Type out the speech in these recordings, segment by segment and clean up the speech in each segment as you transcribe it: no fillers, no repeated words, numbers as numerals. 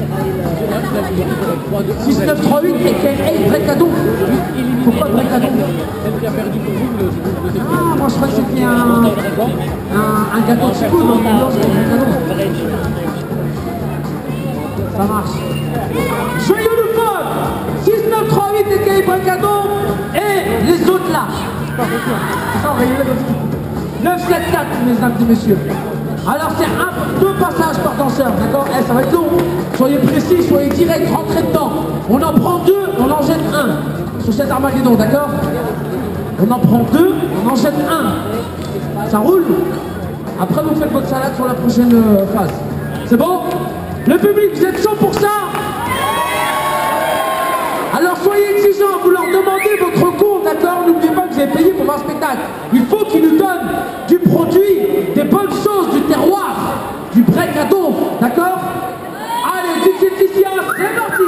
6938 et KL Brecado. Pourquoi Brecado? Celle qui a perdu pour vous le Ah, moi je crois que c'était un gâteau de chipou, donc c'était Brecado. Ça marche. Joyeux le peuple 6938 et KL Brecado et les autres là. 974, mesdames et messieurs. Alors c'est deux passages par danseur, d'accord? Ça va être long. Soyez précis, soyez direct, rentrez dedans. On en prend deux, on en jette un. Sur cet Armageddon, d'accord? On en prend deux, on en jette un. Ça roule? Après vous faites votre salade sur la prochaine phase. C'est bon? Le public, vous êtes chaud pour ça? Alors soyez exigeants, vous leur demandez votre compte, d'accord? N'oubliez pas que vous avez payé pour voir un spectacle. Il faut qu'ils nous donnent du produit, des bonnes choses, du terroir, du Brecado, d'accord? Allez, Dixit Ticia, c'est parti!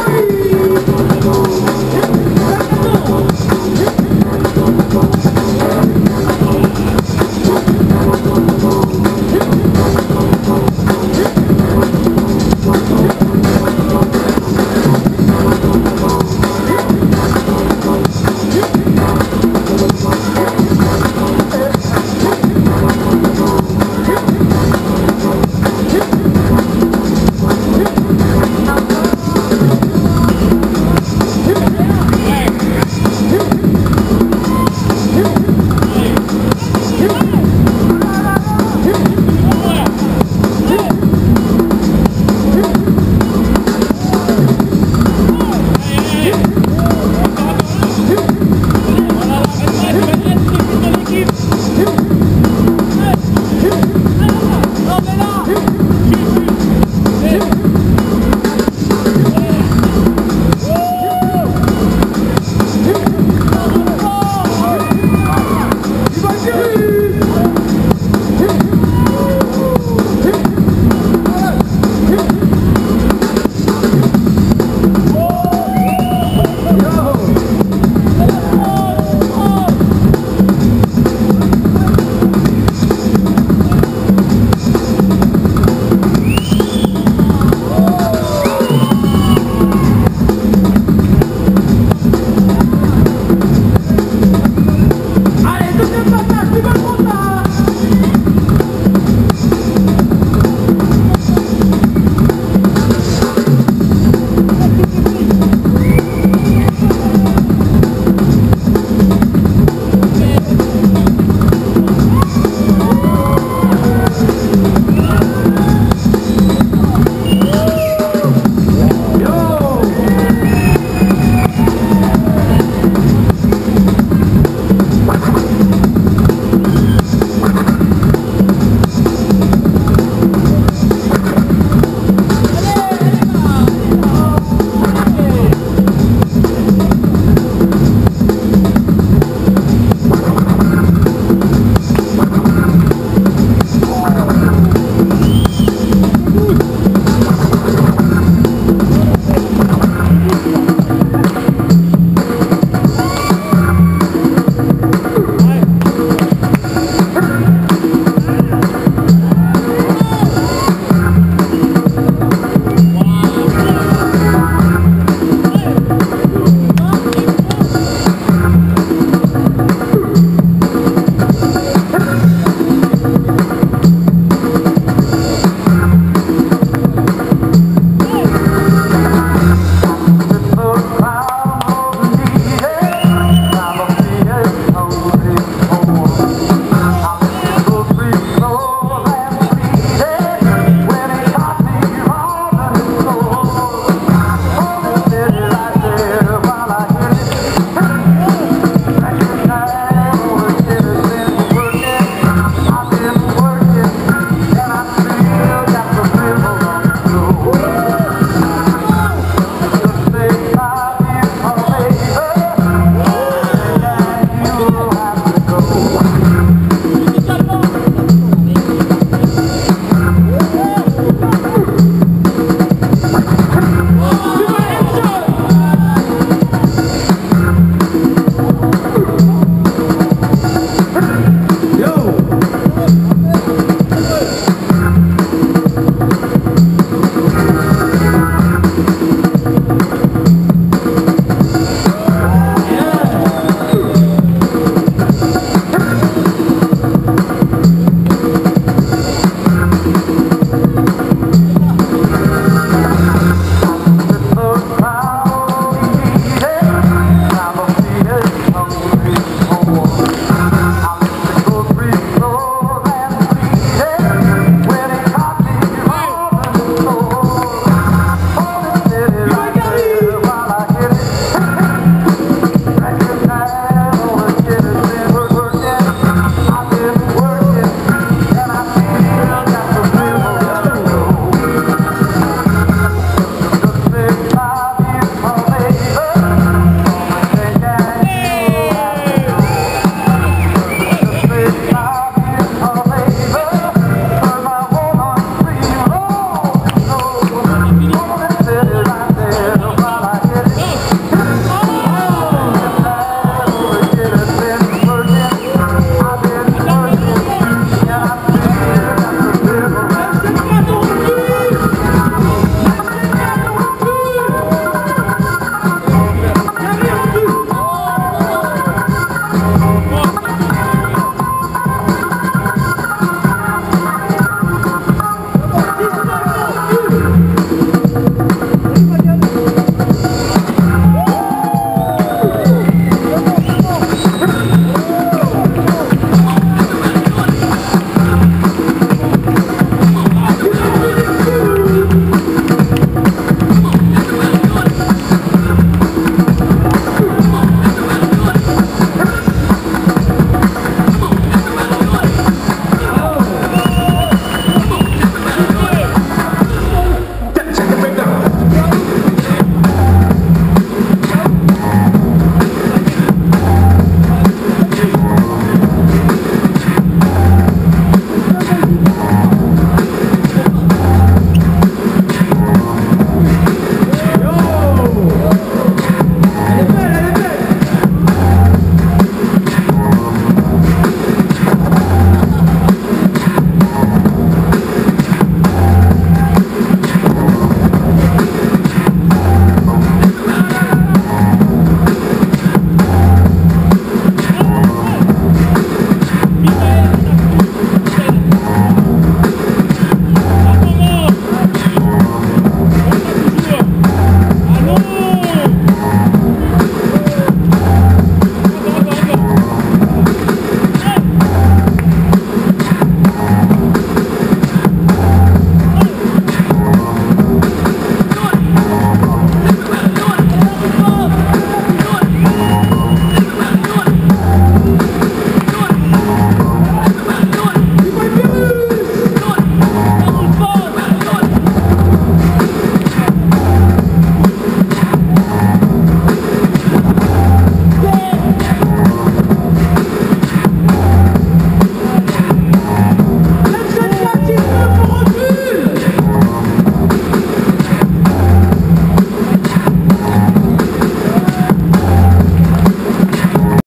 Paris.